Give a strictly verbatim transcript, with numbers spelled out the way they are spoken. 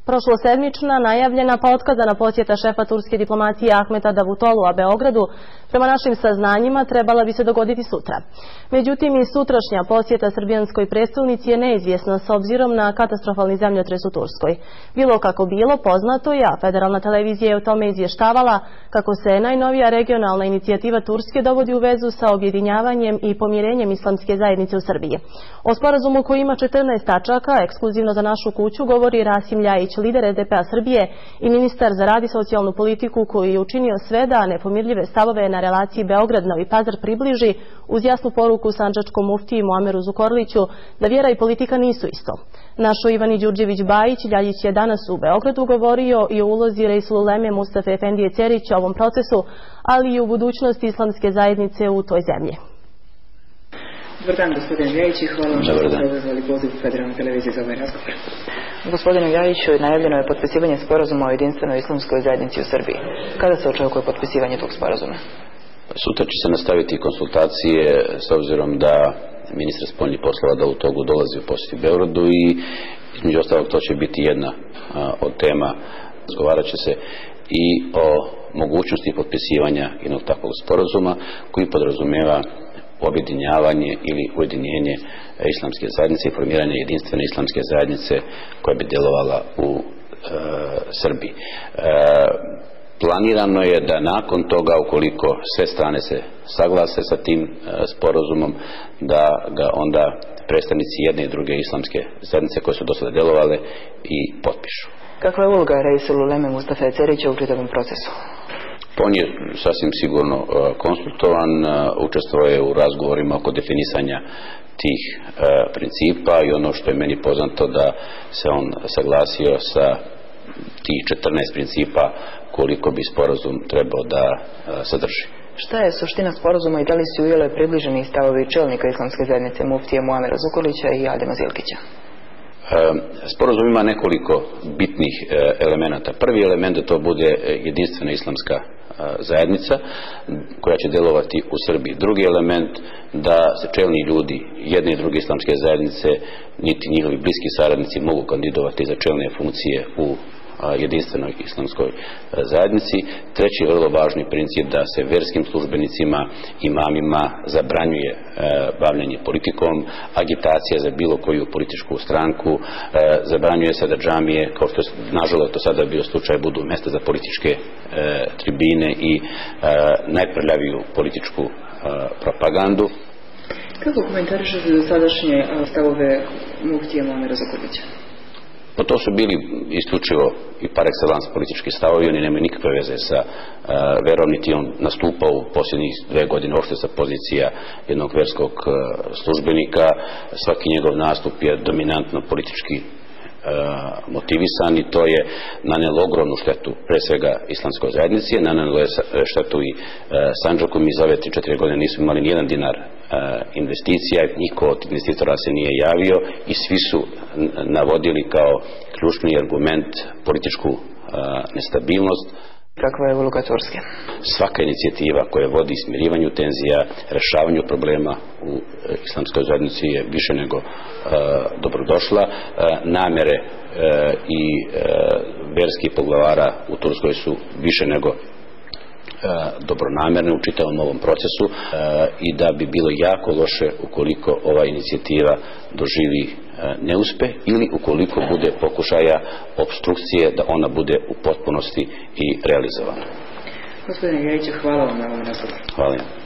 Prošlosedmična, najavljena pa otkazana posjeta šefa turske diplomacije Ahmeta Davutolua Beogradu prema našim saznanjima trebala bi se dogoditi sutra. Međutim, i sutrašnja posjeta srbijanskoj prestolnici je neizvjesna s obzirom na katastrofalni zemljotres u Turskoj. Bilo kako bilo, poznato je, a federalna televizija je o tome izvještavala, kako se najnovija regionalna inicijativa Turske dovodi u vezu sa objedinjavanjem i pomirenjem islamske zajednice u Srbiji. O sporazumu koji ima četrnaest tačaka, ekskluzivno za našu kuću, govori Rasim Ljajić, lider S D P-a Srbije i ministar za rad i socijalnu politiku, koji je učinio sve da nepomirljive stavove na relaciji Beograd-Novi Pazar približi uz jasnu poruku sandžačkom muftiji Muameru Zukorliću da vjera i politika nisu isto. Našo Ivani Đurđević-Bajić Ljajić je danas u Beogradu govorio i o ulozi Reisul Uleme Mustafe Efendije Cerića u ovom procesu, ali i u budućnosti islamske zajednice u toj zemlji. Dobar dan, gospodine Ljajić, i hvala vam što ste odazvali poziv Federalne televizije za ovaj razgovor. Gospodine Ljajiću, najavljeno je potpisivanje sporazuma o jedinstvenoj islamskoj zajednici u Srbiji. Kada se očekuje potpisivanje tog sporazuma? Sutra će se nastaviti konsultacije s obzirom da ministar spoljnih poslova Davutoglu dolazi u posjetu Beogradu i između ostalog to će biti jedna a, od tema. Razgovarat će se i o mogućnosti potpisivanja jednog takvog sporazuma koji podrazumijeva objedinjavanje ili ujedinjenje islamske zajednice i formiranje jedinstvene islamske zajednice koja bi djelovala u e, Srbiji. E, planirano je da nakon toga, ukoliko sve strane se saglase sa tim e, sporazumom, da ga onda predstavnici jedne i druge islamske zajednice koje su do sada djelovale i potpišu. Kakva je uloga Reisul Uleme Mustafe Cerića u čitavom procesu? On je sasvim sigurno konsultovan, učestvovao je u razgovorima oko definisanja tih e, principa i ono što je meni poznato da se on saglasio sa tih četrnaest principa koliko bi sporazum trebao da e, sadrži. Šta je suština sporazuma i da li su ujele približeni stavovi čelnika islamske zajednice muftije Muamera Zukorlića i Adema Zilkića? Sporazum ima nekoliko bitnih elemenata. Prvi element da to bude jedinstvena islamska zajednica koja će djelovati u Srbiji. Drugi element da se čelni ljudi jedne i druge islamske zajednice niti njihovi bliski saradnici mogu kandidovati za čelne funkcije u jedinstvenoj islamskoj zajednici. Treći vrlo važni princip da se verskim službenicima, imamima zabranjuje e, bavljenje politikom, agitacija za bilo koju političku stranku, e, zabranjuje se da džamije, kao što je nažalost to sada bio slučaj, budu mjesta za političke e, tribine i e, najprljaviju političku e, propagandu. Kako komentarišete dosadašnje stavove muftije Muamera Zukorlića? Pa to su bili isključivo i par excellence politički stavovi, oni nemaju nikakve veze sa uh, verom, niti on nastupao u posljednjih dve godine uopšte sa pozicija jednog verskog uh, službenika. Svaki njegov nastup je dominantno politički Uh, motivisan i to je nanelo ogromnu štetu pre svega islamskoj zajednici, nanelo je štetu i uh, Sandžaku. Mi za ove tri četiri godine nismo imali nijedan dinar uh, investicija, niko od investitora se nije javio i svi su navodili kao ključni argument političku uh, nestabilnost. Kakva je uloga Turske? Svaka inicijativa koja vodi smirivanju tenzija, rešavanju problema u e, islamskoj zajednici je više nego e, dobrodošla. E, namere e, i e, verskih poglavara u Turskoj su više nego e, dobronamerne u čitavom ovom procesu e, i da bi bilo jako loše ukoliko ova inicijativa doživi neuspe ili ukoliko bude pokušaja opstrukcije da ona bude u potpunosti i realizovana. Gospodine Ljajiću, hvala vam na ovom razgovoru. Hvala.